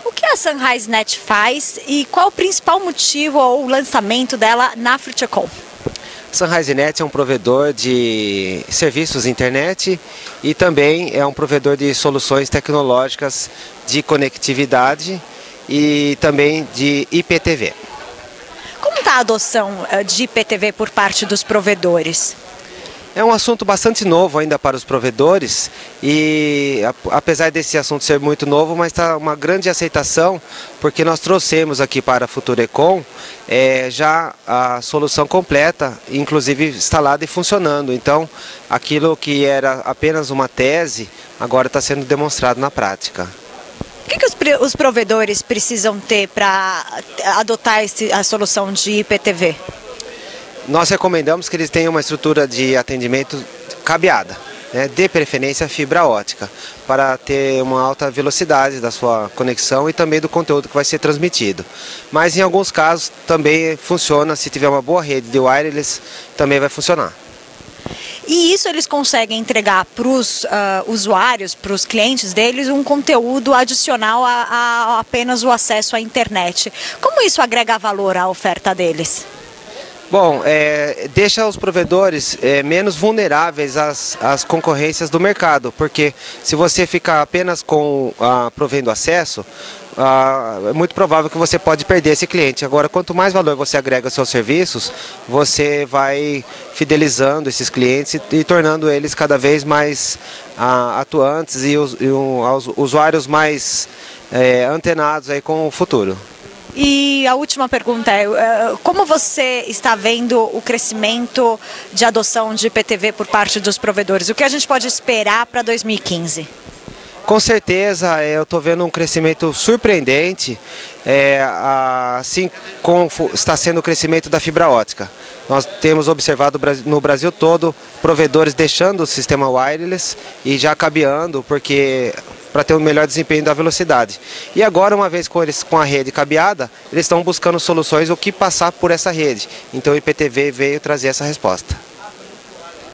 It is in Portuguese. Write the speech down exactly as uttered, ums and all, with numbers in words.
O que a SunriseNet faz e qual o principal motivo ou lançamento dela na FutureCon? SunriseNet é um provedor de serviços de internet e também é um provedor de soluções tecnológicas de conectividade e também de I P T V. Como está a adoção de I P T V por parte dos provedores? É um assunto bastante novo ainda para os provedores e apesar desse assunto ser muito novo, mas está uma grande aceitação porque nós trouxemos aqui para a FutureCon é, já a solução completa, inclusive instalada e funcionando. Então aquilo que era apenas uma tese agora está sendo demonstrado na prática. O que, que os, os provedores precisam ter para adotar esse, a solução de I P T V? Nós recomendamos que eles tenham uma estrutura de atendimento cabeada, né, de preferência fibra ótica, para ter uma alta velocidade da sua conexão e também do conteúdo que vai ser transmitido. Mas em alguns casos também funciona, se tiver uma boa rede de wireless, também vai funcionar. E isso eles conseguem entregar para os uh, usuários, para os clientes deles, um conteúdo adicional a, a apenas o acesso à internet. Como isso agrega valor à oferta deles? Bom, é, deixa os provedores é, menos vulneráveis às, às concorrências do mercado, porque se você ficar apenas com ah, provendo acesso, ah, é muito provável que você pode perder esse cliente. Agora, quanto mais valor você agrega aos seus serviços, você vai fidelizando esses clientes e, e tornando eles cada vez mais ah, atuantes e os, e um, aos usuários mais é, antenados aí com o futuro. E a última pergunta é, como você está vendo o crescimento de adoção de I P T V por parte dos provedores? O que a gente pode esperar para dois mil e quinze? Com certeza, eu estou vendo um crescimento surpreendente, é, assim como está sendo o crescimento da fibra ótica. Nós temos observado no Brasil todo provedores deixando o sistema wireless e já cabeando, porque para ter um melhor desempenho da velocidade. E agora, uma vez com, eles, com a rede cabeada, eles estão buscando soluções o que passar por essa rede. Então o I P T V veio trazer essa resposta.